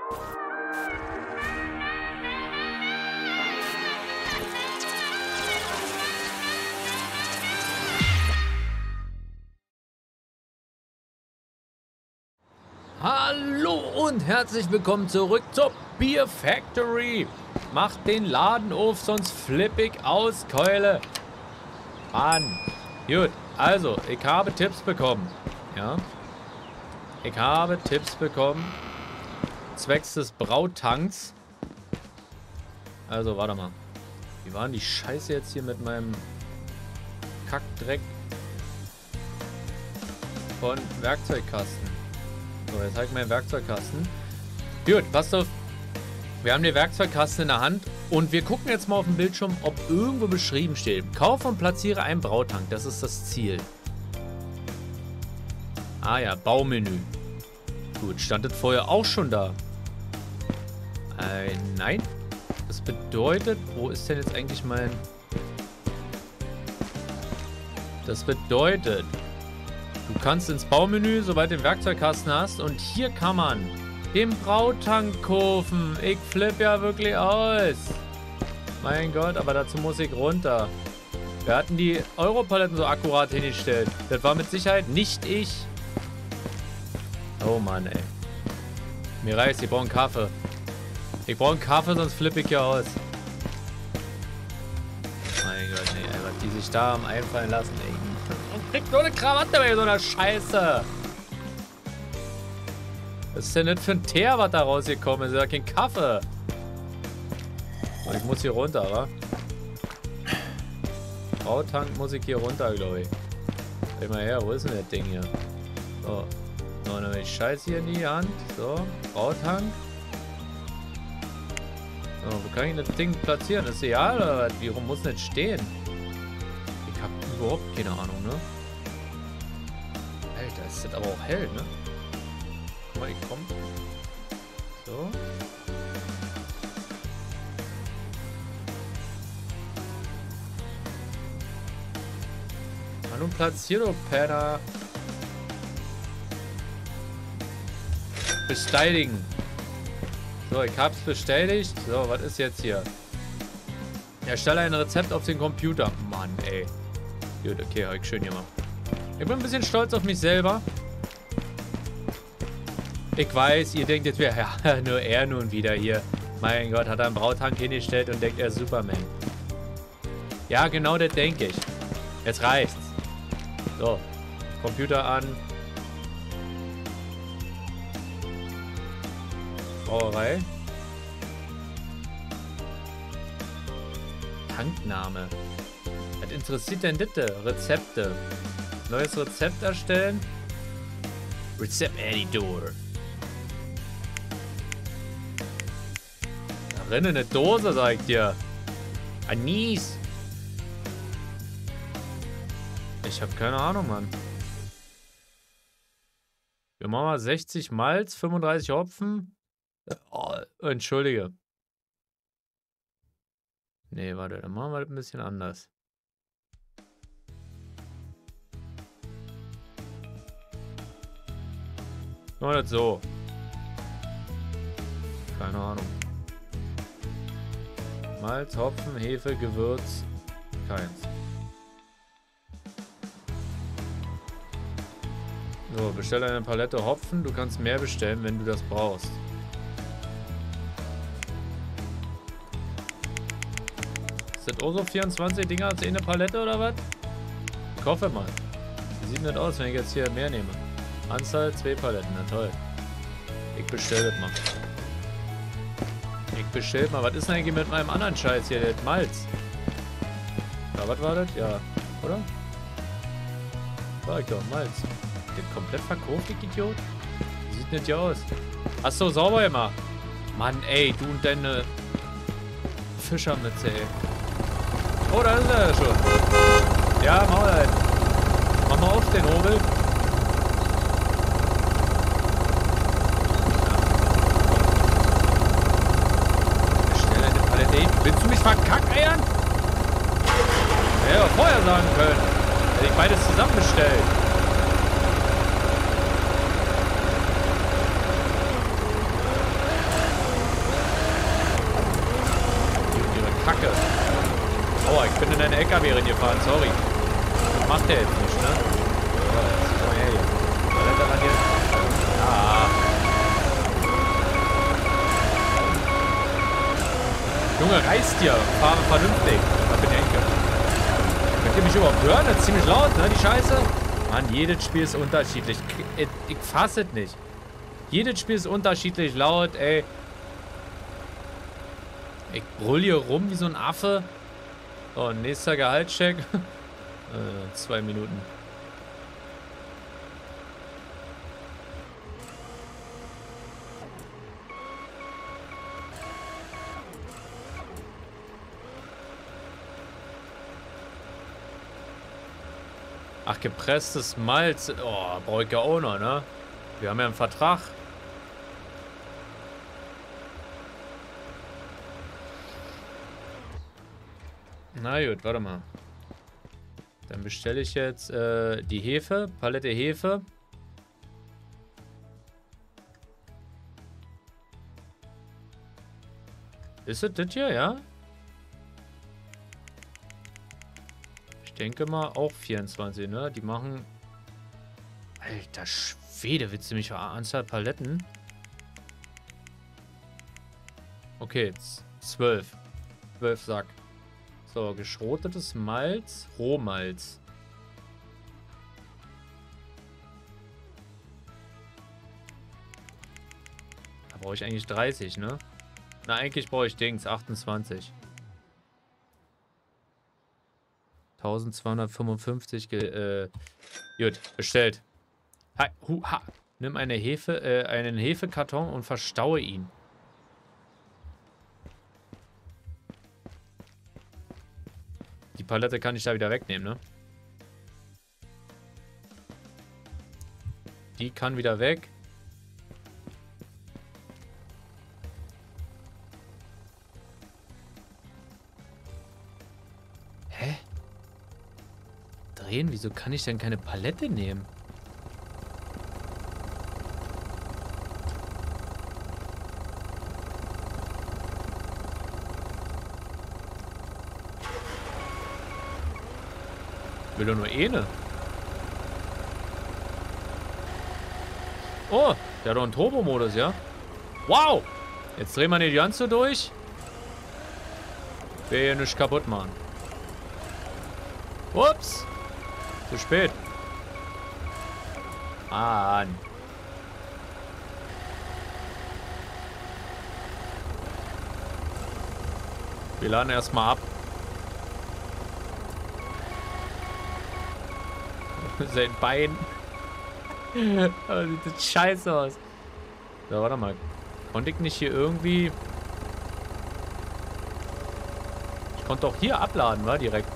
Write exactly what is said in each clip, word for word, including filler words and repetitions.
Hallo und herzlich willkommen zurück zur Beer Factory. Macht den Laden auf, sonst flipp ich aus, Keule. Mann. Gut, also, ich habe Tipps bekommen. Ja. Ich habe Tipps bekommen. Zwecks des Brautanks. Also, warte mal. Wie war denn die Scheiße jetzt hier mit meinem Kackdreck von Werkzeugkasten? So, jetzt habe ich meinen Werkzeugkasten. Gut, passt auf. Wir haben den Werkzeugkasten in der Hand und wir gucken jetzt mal auf dem Bildschirm, ob irgendwo beschrieben steht. Kaufe und platziere einen Brautank. Das ist das Ziel. Ah ja, Baumenü. Gut, stand das vorher auch schon da? Äh, nein. Das bedeutet, wo ist denn jetzt eigentlich mein... Das bedeutet... Du kannst ins Baumenü, sobald du den Werkzeugkasten hast. Und hier kann man den Brautank kaufen. Ich flippe ja wirklich aus. Mein Gott, aber dazu muss ich runter. Wir hatten die Europaletten so akkurat hingestellt. Das war mit Sicherheit nicht ich. Oh Mann, ey. Mir reicht's, ich brauche einen Kaffee. Ich brauche einen Kaffee, sonst flippe ich ja aus. Mein Gott, ey, was die sich da haben einfallen lassen, ey. Und kriegt nur eine Krawatte bei so einer Scheiße. Was ist denn nicht für ein Teer, was da rausgekommen ist? Das ist ja kein Kaffee. Und ich muss hier runter, wa? Brautank muss ich hier runter, glaube ich. Dreh mal her, wo ist denn das Ding hier? So. So, dann habe ich Scheiße hier in die Hand. So, Brautank. So, wo kann ich das Ding platzieren? Ist egal, oder was? Wie rum muss denn das stehen? Ich habe überhaupt keine Ahnung, ne? Alter, ist das aber auch hell, ne? Guck mal, ich komm. So. Mann, und platzier du, Penner. Bestätigen. So, ich hab's bestätigt. So, was ist jetzt hier? Erstelle ein Rezept auf den Computer. Mann, ey. Gut, okay, hab ich schön gemacht. Ich bin ein bisschen stolz auf mich selber. Ich weiß, ihr denkt jetzt wieder, ja, nur er nun wieder hier. Mein Gott, hat er einen Brautank hingestellt und denkt, er ist Superman. Ja, genau das denke ich. Jetzt reicht's. So, Computer an. Brauerei. Tankname. Was interessiert denn bitte? Rezepte. Neues Rezept erstellen. Rezept-Editor. Darin eine Dose, sag ich dir. Anis. Ich habe keine Ahnung, Mann. Wir machen mal sechzig Malz, fünfunddreißig Hopfen. Oh, entschuldige. Nee, warte, dann machen wir das ein bisschen anders. Machen wir das so. Keine Ahnung. Malz, Hopfen, Hefe, Gewürz. Keins. So, bestell eine Palette Hopfen. Du kannst mehr bestellen, wenn du das brauchst. Ist das auch so vierundzwanzig Dinger als eine Palette oder was? Ich hoffe mal. Wie sieht denn das aus, wenn ich jetzt hier mehr nehme? Anzahl zwei Paletten, na toll. Ich bestell das mal. Ich bestell mal. Was ist denn eigentlich mit meinem anderen Scheiß hier, der Malz? Ja, was war das? Ja, oder? Sag ich doch, Malz. Der komplett verkauft, ich Idiot? Wie sieht denn das hier aus? Achso, sauber immer. Mann, ey, du und deine Fischermütze, ey. Oh, da ist er schon. Ja, Maul halt. Mach mal auf den Hobel. Schnell eine Palette. Willst du mich verkackeiern? Hätte ich aber vorher sagen können. Hätte ich beides zusammen bestellt. L K W reingefahren, sorry. Das macht der jetzt nicht, ne? So, jetzt komm mal her hier. Palette ran hier. Ja. Junge, reißt dir. Fahre vernünftig. Da bin ich Enkel. Könnt ihr mich überhaupt hören? Das ist ziemlich laut, ne, die Scheiße? Mann, jedes Spiel ist unterschiedlich. Ich, ich fasse es nicht. Jedes Spiel ist unterschiedlich laut, ey. Ich brüll hier rum wie so ein Affe. So, nächster Gehaltscheck. äh, zwei Minuten. Ach, gepresstes Malz. Oh, brauche ich ja auch noch, ne? Wir haben ja einen Vertrag. Na gut, warte mal. Dann bestelle ich jetzt äh, die Hefe, Palette Hefe. Ist es das hier, ja? Ich denke mal auch vierundzwanzig, ne? Die machen... Alter Schwede, willst du mich Anzahl Paletten? Okay, zwölf. zwölf Sack. So, geschrotetes Malz, Rohmalz. Da brauche ich eigentlich dreißig, ne? Na, eigentlich brauche ich Dings, achtundzwanzig. eintausendzweihundertfünfundfünfzig, äh, gut, bestellt. Ha, hu, ha. Nimm eine Hefe, äh, einen Hefekarton und verstaue ihn. Die Palette kann ich da wieder wegnehmen, ne? Die kann wieder weg. Hä? Drehen? Wieso kann ich denn keine Palette nehmen? Ich will doch nur eine. Oh, der hat doch einen Turbo-Modus, ja? Wow! Jetzt drehen wir den ganz so durch. Will hier nichts kaputt machen. Ups! Zu spät. Mann. Wir laden erstmal ab. Sein Bein. Oh, sieht das scheiße aus. So, warte mal. Konnte ich nicht hier irgendwie... Ich konnte doch hier abladen, war direkt.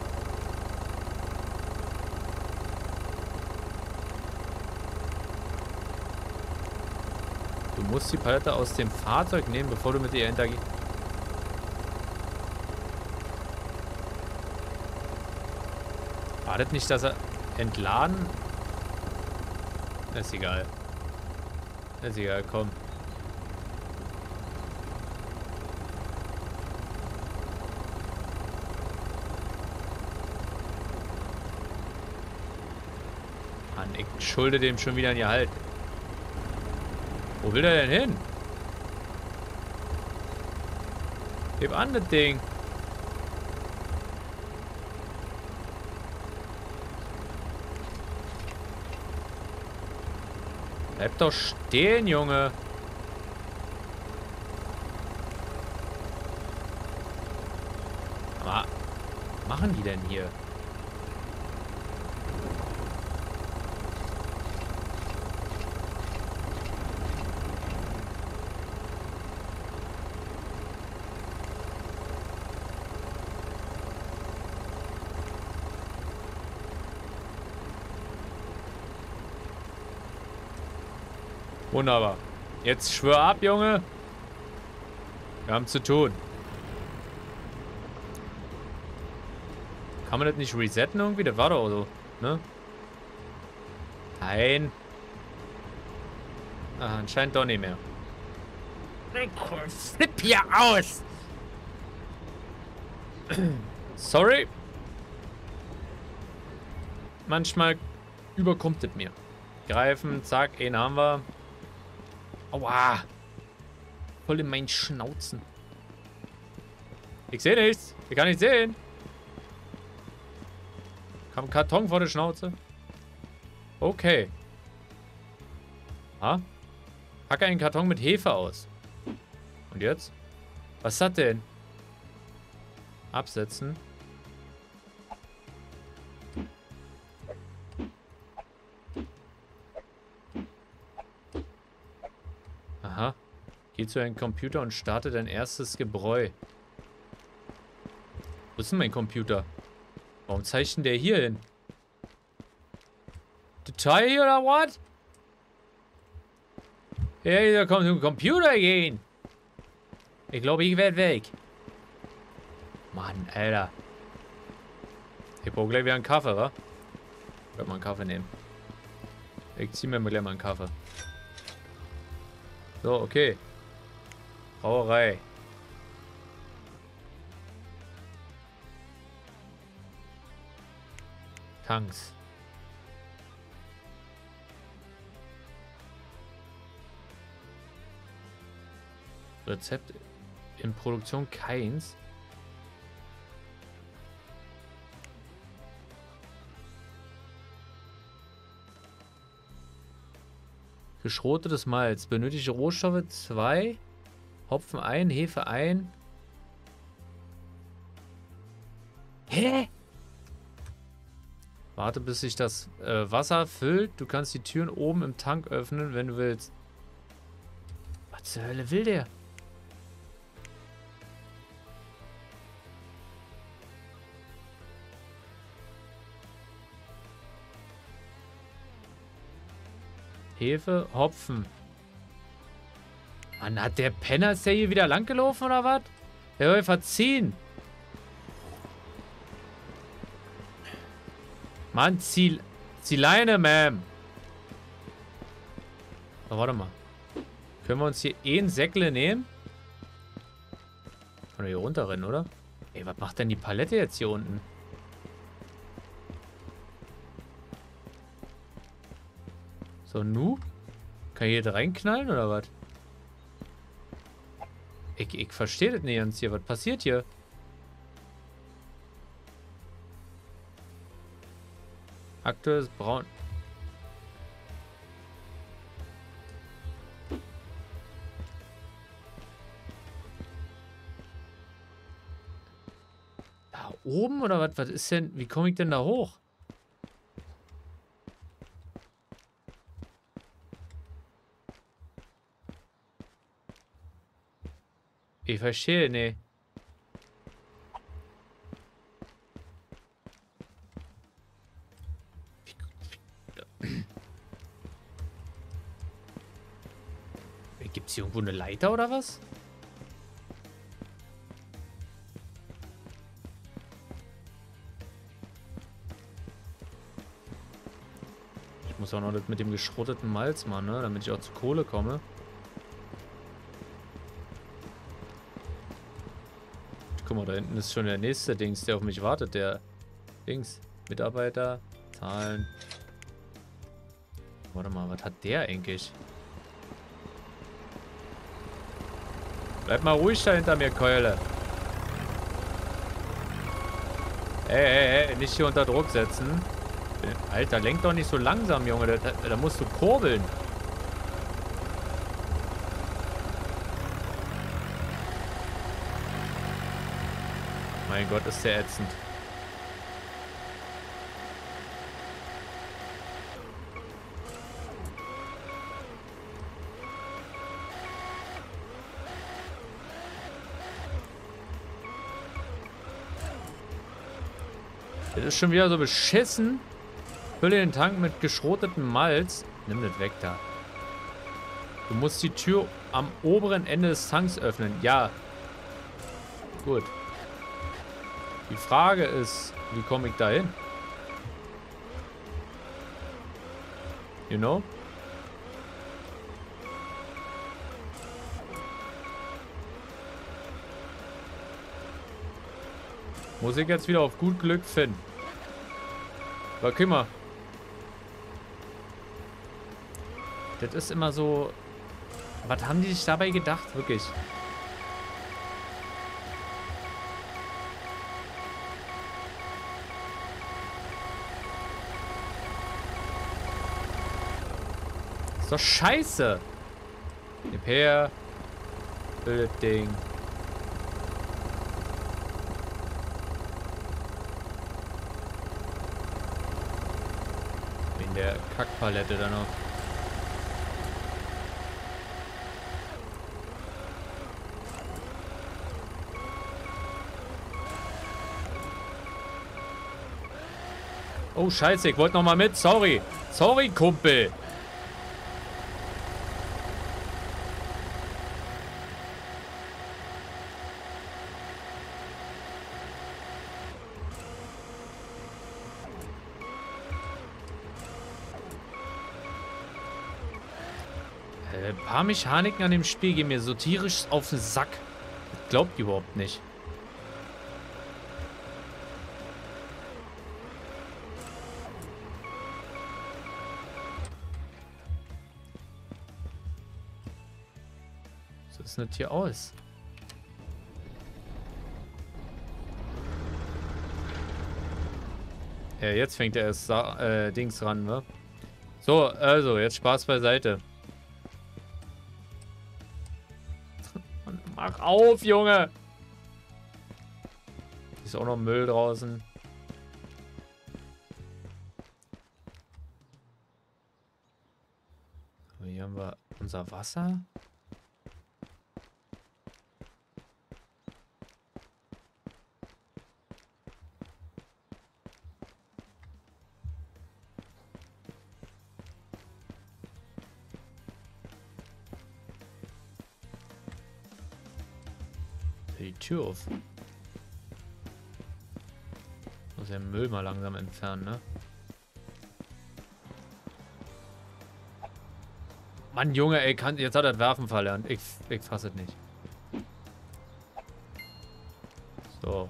Du musst die Palette aus dem Fahrzeug nehmen, bevor du mit ihr hintergehst. War das nicht, dass er entladen? Ist egal. Ist egal, komm. Mann, ich schulde dem schon wieder ein Gehalt. Wo will der denn hin? Gib an, das Ding. Bleib doch stehen, Junge. Aber was machen die denn hier? Wunderbar. Jetzt schwör ab, Junge. Wir haben zu tun. Kann man das nicht resetten irgendwie? Das war doch so, ne? Nein. Ah, anscheinend doch nicht mehr. Flipp hier aus! Sorry. manchmal überkommt es mir. Greifen, zack, einen haben wir. Aua. Voll in meinen Schnauzen. Ich sehe nichts. Ich kann nicht sehen. Kam ein Karton vor der Schnauze. Okay. Ah. Packe einen Karton mit Hefe aus. Und jetzt? Was ist das denn? Absetzen. Aha. Geh zu einem Computer und starte dein erstes Gebräu. Wo ist denn mein Computer? Warum zeichnet der hier hin? Detail hier oder was? Ja, da kommt zum Computer gehen. Ich glaube, ich werde weg. Mann, Alter. Ich brauche gleich wieder einen Kaffee, wa? Ich werde mal einen Kaffee nehmen. Ich ziehe mir mal gleich mal einen Kaffee. So, okay. Brauerei. Tanks. Rezept in Produktion keins. Geschrotetes Malz. Benötigte Rohstoffe zwei. Hopfen ein, Hefe ein. Hä? Warte, bis sich das äh, Wasser füllt. Du kannst die Türen oben im Tank öffnen, wenn du willst. Was zur Hölle will der? Hefe, Hopfen. Mann, hat der Penner, ist der hier wieder langgelaufen oder was? Der soll verziehen. Mann, zieh, zieh Leine, Ma'am. Oh, warte mal. Können wir uns hier eh ein Säckle nehmen? Können wir hier runterrennen, oder? Ey, was macht denn die Palette jetzt hier unten? So, nu? Kann ich hier reinknallen oder was? Ich, ich verstehe das nicht ganz hier. Was passiert hier? Aktuelles Braun. Da oben oder was? Was ist denn? Wie komme ich denn da hoch? Ich verstehe, ne. Gibt es hier irgendwo eine Leiter oder was? Ich muss auch noch das mit dem geschrotteten Malz machen, ne? Damit ich auch zu Kohle komme. Guck mal, da hinten ist schon der nächste Dings, der auf mich wartet. Der Dings. Mitarbeiter. Zahlen. Warte mal, was hat der eigentlich? Bleib mal ruhig da hinter mir, Keule. Ey, ey, ey, nicht hier unter Druck setzen. Alter, lenk doch nicht so langsam, Junge. Da, da musst du kurbeln. Mein Gott, ist der ätzend. Das ist schon wieder so beschissen. Fülle den Tank mit geschrotetem Malz. Nimm das weg da. Du musst die Tür am oberen Ende des Tanks öffnen. Ja. Gut. Die Frage ist, wie komme ich da hin? You know? Muss ich jetzt wieder auf gut Glück finden. Aber guck mal. Das ist immer so... Was haben die sich dabei gedacht? Wirklich. Ist doch scheiße. Gib her. Blödes Ding. In der Kackpalette da noch. Oh, scheiße, ich wollte noch mal mit. Sorry. Sorry, Kumpel. Äh, ein paar Mechaniken an dem Spiel gehen mir so tierisch auf den Sack. Das glaubt ihr überhaupt nicht. Was ist denn das hier aus? Ja, jetzt fängt er erst äh, Dings ran, ne? So, also, jetzt Spaß beiseite. Mach auf, Junge! Ist auch noch Müll draußen. Hier haben wir unser Wasser. Die Tür auf. Muss den Müll mal langsam entfernen, ne? Mann, Junge, ey, kann, jetzt hat er das Werfen verlernt. Ich, ich fasse es nicht. So.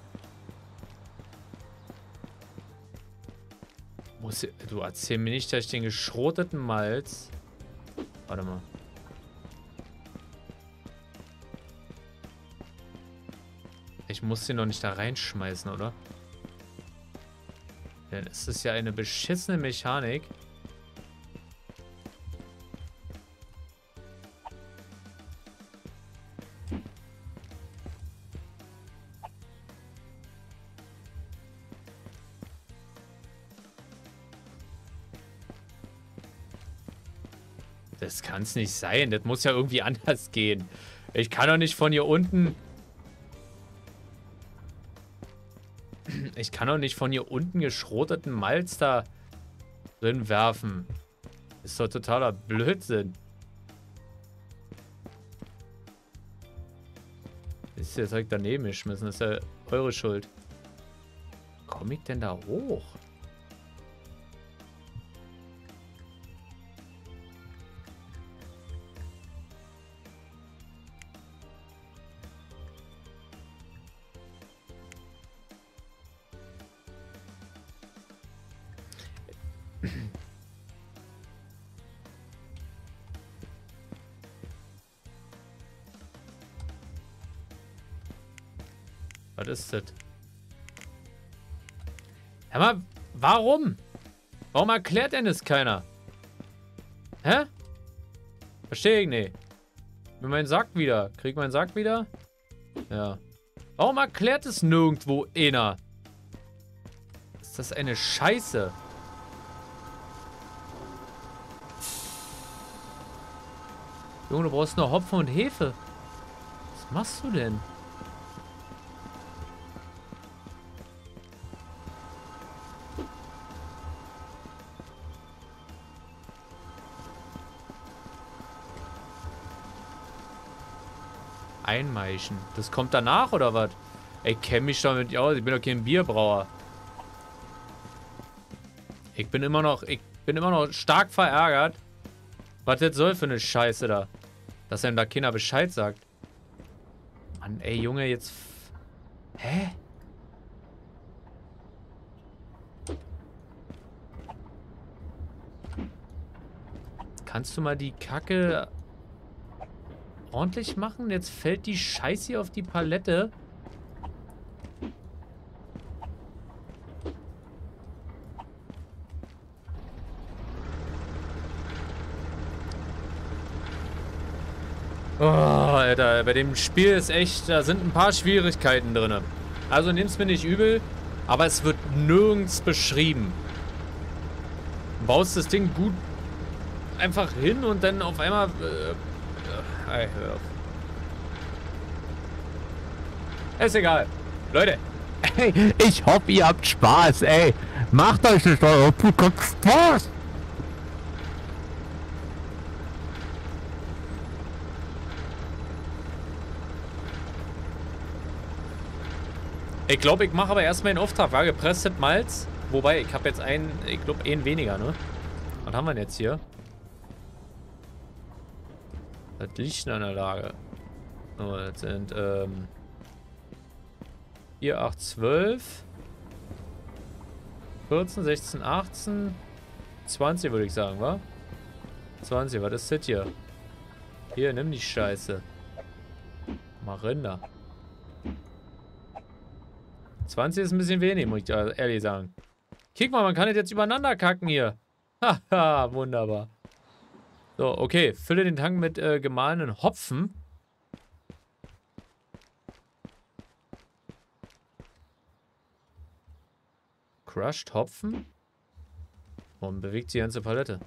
Muss, du erzähl mir nicht, dass ich den geschroteten Malz... Warte mal. Ich muss den noch nicht da reinschmeißen, oder? Denn es ist ja eine beschissene Mechanik. Das kann es nicht sein. Das muss ja irgendwie anders gehen. Ich kann doch nicht von hier unten... Ich kann doch nicht von hier unten geschroteten Malz da drin werfen. Das ist doch totaler Blödsinn. Das ist ja direkt daneben geschmissen. Das ist ja eure Schuld. Komme ich denn da hoch? Was ist das? Hör mal, warum? Warum erklärt denn das keiner? Hä? Verstehe ich nicht. Mit meinem Sack wieder. Krieg ich meinen Sack wieder? Ja. Warum erklärt es nirgendwo einer? Ist das eine Scheiße? Junge, du brauchst nur Hopfen und Hefe. Was machst du denn? Einmeischen. Das kommt danach, oder was? Ich kenne mich damit aus. Ich bin doch kein Bierbrauer. Ich bin immer noch... Ich bin immer noch stark verärgert. Was das soll für eine Scheiße da? Dass einem da keiner Bescheid sagt. Mann, ey, Junge, jetzt... Hä? Kannst du mal die Kacke ordentlich machen? Jetzt fällt die Scheiße hier auf die Palette. Oh, Alter, bei dem Spiel ist echt, da sind ein paar Schwierigkeiten drin. Also nimm's mir nicht übel, aber es wird nirgends beschrieben. Du baust das Ding gut einfach hin und dann auf einmal... Äh, äh, hör auf. Ist egal. Leute. Hey, ich hoffe, ihr habt Spaß, ey. Macht euch nicht eure Spaß. Ich glaube, ich mache aber erstmal einen Auftrag. War gepresstet Malz. Wobei, ich habe jetzt einen, ich glaube, einen weniger, ne? Was haben wir denn jetzt hier? Das liegt an der Lage. Oh, das sind, ähm... vier, acht, zwölf. vierzehn, sechzehn, achtzehn. zwanzig würde ich sagen, wa? zwanzig, was ist das hier? Hier, nimm die Scheiße. Mal Rinder. zwanzig ist ein bisschen wenig, muss ich ehrlich sagen. Guck mal, man kann das jetzt übereinander kacken hier. Haha, wunderbar. So, okay. Fülle den Tank mit äh, gemahlenen Hopfen. Crushed Hopfen? Warum bewegt die ganze Palette?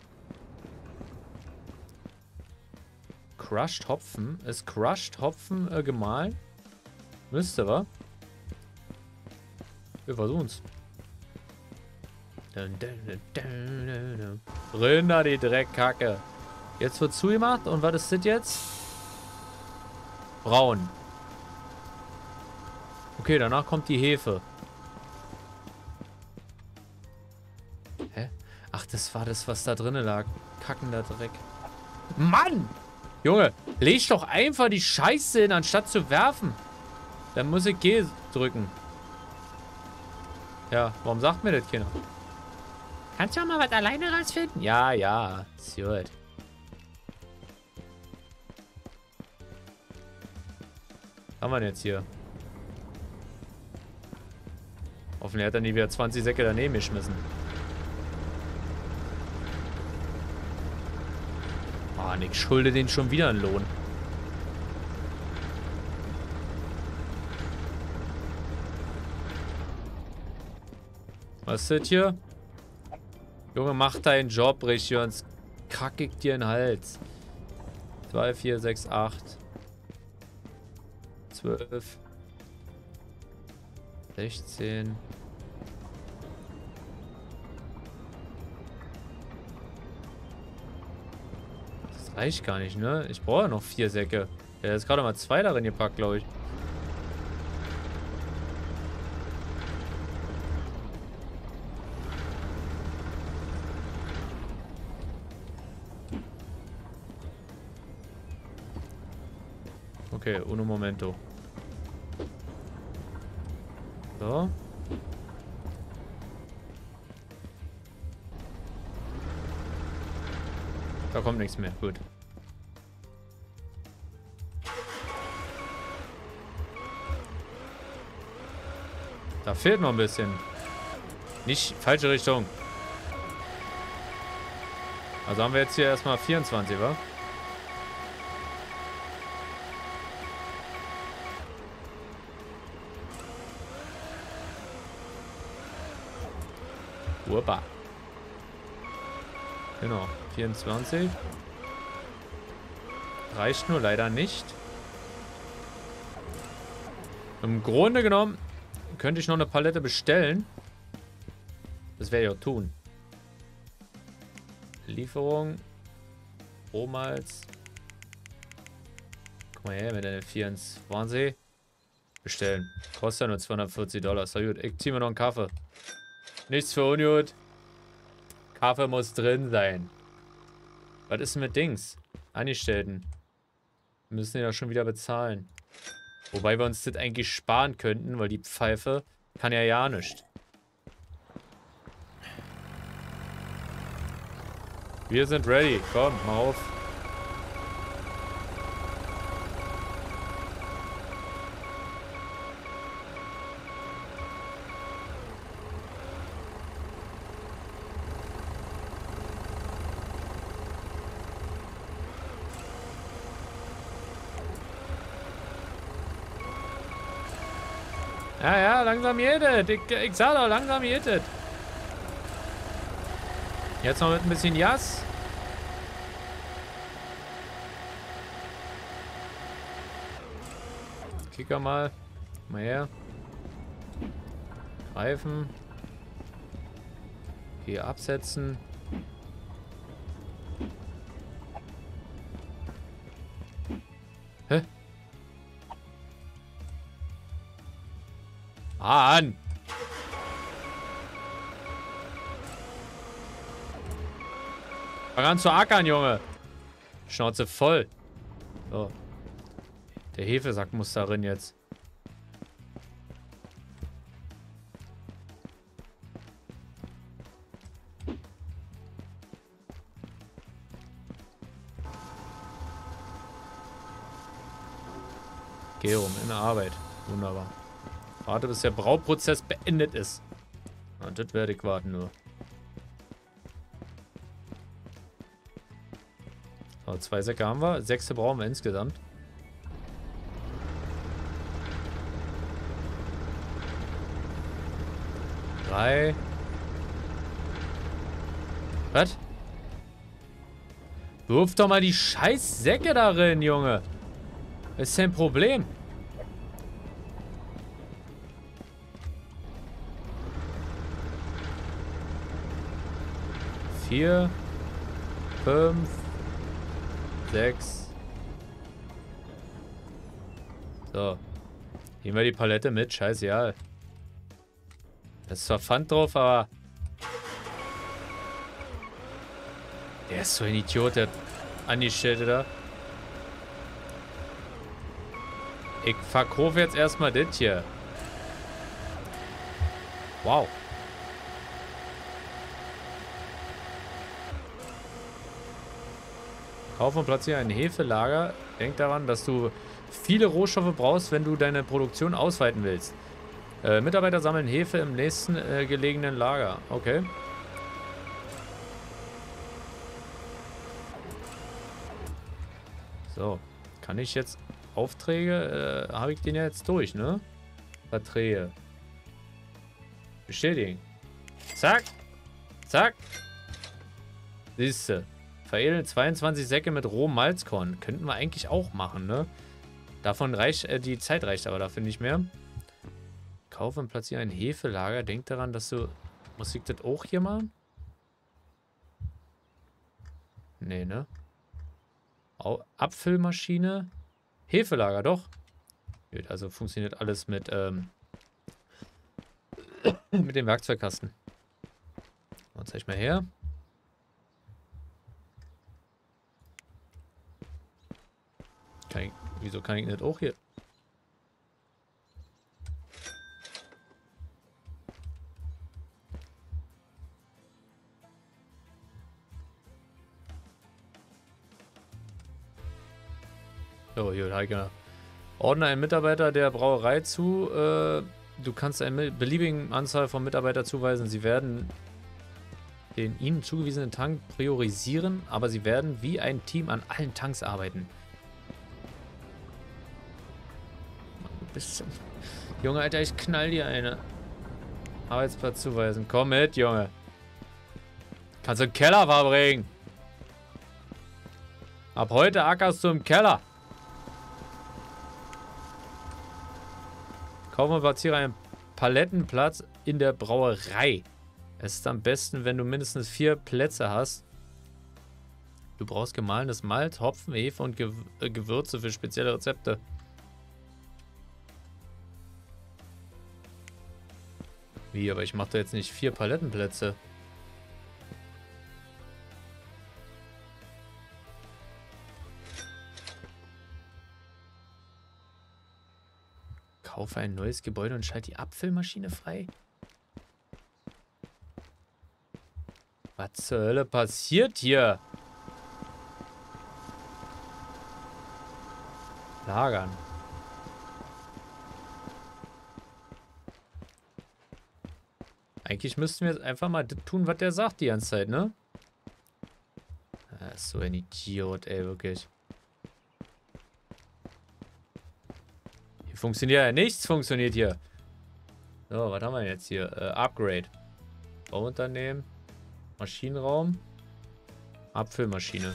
Crushed Hopfen? Ist Crushed Hopfen äh, gemahlen? Müsste, wa? Wir versuchen's. Rinder, die Dreckkacke. Jetzt wird zugemacht. Und was ist das jetzt? Braun. Okay, danach kommt die Hefe. Hä? Ach, das war das, was da drinnen lag. Kackender Dreck. Mann! Junge, leg doch einfach die Scheiße hin, anstatt zu werfen. Dann muss ich G drücken. Ja, warum sagt mir das keiner? Kannst du auch mal was alleine rausfinden? Ja, ja. Ist gut. Was haben wir denn jetzt hier? Hoffentlich hat er nie wieder zwanzig Säcke daneben geschmissen. Mann, ich schulde den schon wieder einen Lohn. Was ist das hier? Junge, mach deinen Job richtig, sonst kacke ich dir in den Hals. zwei, vier, sechs, acht. zwölf. sechzehn. Das reicht gar nicht, ne? Ich brauche noch vier Säcke. Der ist gerade mal zwei darin gepackt, glaube ich. Okay, uno momento. So. Da kommt nichts mehr. Gut. Da fehlt noch ein bisschen. Nicht falsche Richtung. Also haben wir jetzt hier erstmal vierundzwanzig, wa? Upa. Genau, vierundzwanzig. Reicht nur leider nicht. Im Grunde genommen könnte ich noch eine Palette bestellen. Das werde ich auch tun. Lieferung. Rohmalz. Guck mal her mit der vierundzwanzig. Bestellen. Kostet ja nur zweihundertvierzig Dollar. So gut, ich ziehe mir noch einen Kaffee. Nichts für ungut. Kaffee muss drin sein. Was ist mit Dings? Angestellten. Wir müssen den ja schon wieder bezahlen. Wobei wir uns das eigentlich sparen könnten, weil die Pfeife kann ja ja nichts. Wir sind ready. Komm, mal auf. Ja, ja, langsam geht es. Ich, ich sag doch, langsam geht es. Jetzt noch mit ein bisschen Jas. Kicker mal. Mal her. Reifen. Hier absetzen. Hä? Ah, an! Fang an zu ackern, Junge! Schnauze voll. So. Der Hefesack muss darin jetzt. Geh um, in der Arbeit. Wunderbar. Warte, bis der Brauprozess beendet ist. Und das werde ich warten nur. So, zwei Säcke haben wir. Sechste brauchen wir insgesamt. Drei. Was? Wirf doch mal die scheiß Säcke darin, Junge. Was ist denn ein Problem? Vier, fünf, sechs. So. Nehmen wir die Palette mit. Scheißegal. Da ist zwar Pfand drauf, aber... Der ist so ein Idiot, der Angestellte da. Ich verkaufe jetzt erstmal das hier. Wow. Kauf und platziere ein Hefelager. Denk daran, dass du viele Rohstoffe brauchst, wenn du deine Produktion ausweiten willst. Äh, Mitarbeiter sammeln Hefe im nächsten äh, gelegenen Lager. Okay. So. Kann ich jetzt Aufträge? Äh, habe ich den ja jetzt durch, ne? Verträge. Bestätigen. Zack. Zack. Siehste. Veredeln zweiundzwanzig Säcke mit rohem Malzkorn. Könnten wir eigentlich auch machen, ne? Davon reicht, äh, die Zeit reicht aber dafür nicht mehr. Kauf und platziere ein Hefelager. Denk daran, dass du... Muss ich das auch hier machen? Nee, ne? Au Abfüllmaschine. Hefelager, doch. Gut, also funktioniert alles mit, ähm... mit dem Werkzeugkasten. Und zeig mal her. Kann ich, wieso kann ich nicht auch hier? So, hier, Heike. Ordne einen Mitarbeiter der Brauerei zu. Äh, du kannst eine beliebige Anzahl von Mitarbeitern zuweisen. Sie werden den ihnen zugewiesenen Tank priorisieren, aber sie werden wie ein Team an allen Tanks arbeiten. Bist du... Junge, Alter, ich knall dir eine. Arbeitsplatz zuweisen. Komm mit, Junge. Kannst du im Keller verbringen. Ab heute ackerst du im Keller. Kauf und platziere einen Palettenplatz in der Brauerei. Es ist am besten, wenn du mindestens vier Plätze hast. Du brauchst gemahlenes Malz, Hopfen, Hefe und Gew äh, Gewürze für spezielle Rezepte. Wie, aber ich mache da jetzt nicht vier Palettenplätze. Kaufe ein neues Gebäude und schalte die Abfüllmaschine frei. Was zur Hölle passiert hier? Lagern. Eigentlich müssten wir jetzt einfach mal das tun, was der sagt die ganze Zeit, ne? Er ist so ein Idiot, ey, wirklich. Hier funktioniert ja nichts, funktioniert hier. So, was haben wir jetzt hier? Äh, Upgrade. Bauunternehmen. Maschinenraum. Abfüllmaschine.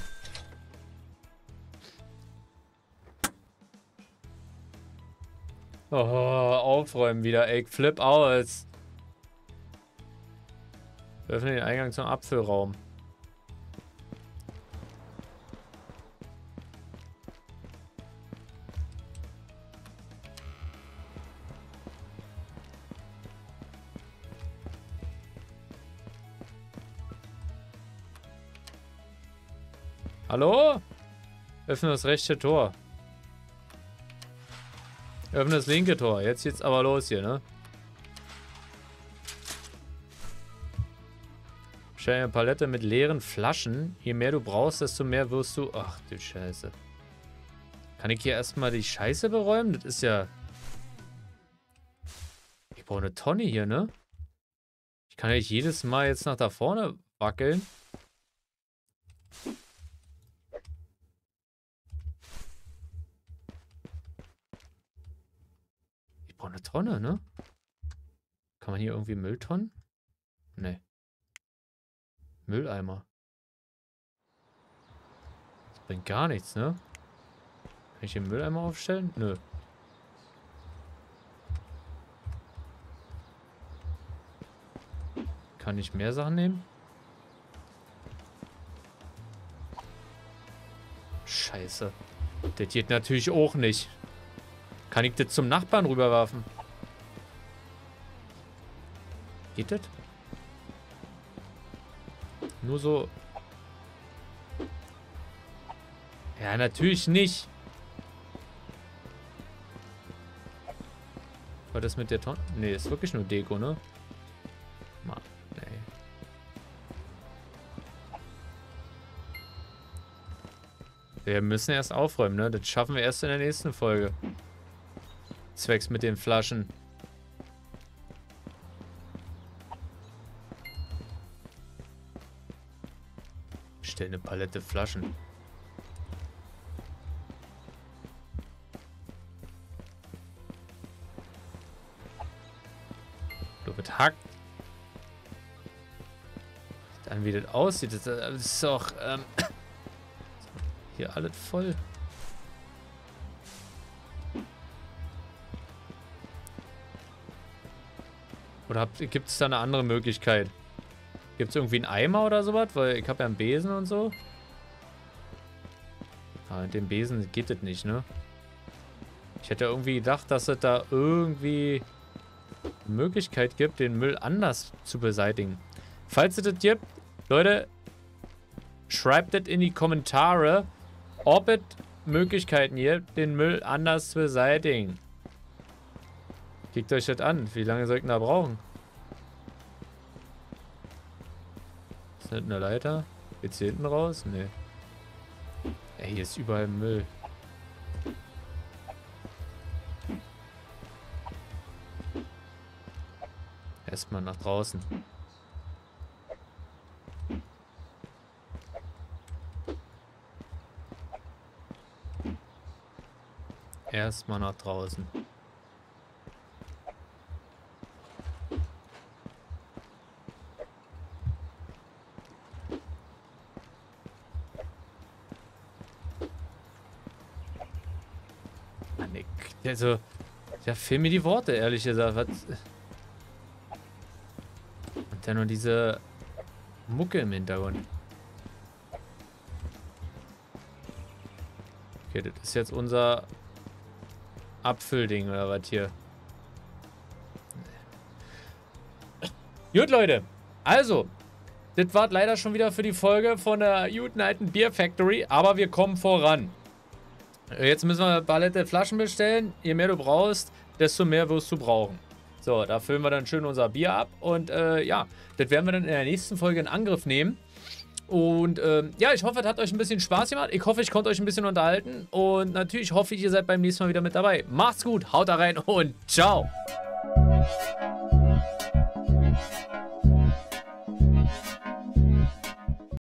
Oh, aufräumen wieder, ey. Flip aus. Öffne den Eingang zum Abfüllraum. Hallo? Öffne das rechte Tor. Öffne das linke Tor. Jetzt geht's aber los hier, ne? Stell eine Palette mit leeren Flaschen. Je mehr du brauchst, desto mehr wirst du... Ach du Scheiße. Kann ich hier erstmal die Scheiße beräumen? Das ist ja... Ich brauche eine Tonne hier, ne? Ich kann ja nicht jedes Mal jetzt nach da vorne wackeln. Ich brauche eine Tonne, ne? Kann man hier irgendwie Mülltonnen? Nee. Mülleimer. Das bringt gar nichts, ne? Kann ich hier einen Mülleimer aufstellen? Nö. Kann ich mehr Sachen nehmen? Scheiße. Das geht natürlich auch nicht. Kann ich das zum Nachbarn rüberwerfen? Geht das? Nur so. Ja, natürlich nicht. War das mit der Tonne? Nee, ist wirklich nur Deko, ne? Mann, nee. Wir müssen erst aufräumen, ne? Das schaffen wir erst in der nächsten Folge. Zwecks mit den Flaschen. Stell eine Palette Flaschen. Du wird hackt. Dann wie das aussieht, das ist doch ähm, hier alles voll. Oder gibt es da eine andere Möglichkeit? Gibt es irgendwie einen Eimer oder sowas? Weil ich habe ja einen Besen und so. Aber mit dem Besen geht das nicht, ne? Ich hätte irgendwie gedacht, dass es da irgendwie eine Möglichkeit gibt, den Müll anders zu beseitigen. Falls es das gibt, Leute, schreibt das in die Kommentare, ob es Möglichkeiten gibt, den Müll anders zu beseitigen. Klickt euch das an. Wie lange sollten da brauchen? Ist das eine Leiter? Geht's hier hinten raus? Nee. Ey, hier ist überall Müll. Erstmal nach draußen. Erstmal nach draußen. Also, ja, fehl mir die Worte, ehrlich gesagt. Was? Und dann noch diese Mucke im Hintergrund. Okay, das ist jetzt unser Abfüllding oder was hier. Gut, Leute. Also, das war leider schon wieder für die Folge von der United Beer Factory, aber wir kommen voran. Jetzt müssen wir eine Palette Flaschen bestellen. Je mehr du brauchst, desto mehr wirst du brauchen. So, da füllen wir dann schön unser Bier ab. Und äh, ja, das werden wir dann in der nächsten Folge in Angriff nehmen. Und ähm, ja, ich hoffe, es hat euch ein bisschen Spaß gemacht. Ich hoffe, ich konnte euch ein bisschen unterhalten. Und natürlich hoffe ich, ihr seid beim nächsten Mal wieder mit dabei. Macht's gut, haut da rein und ciao.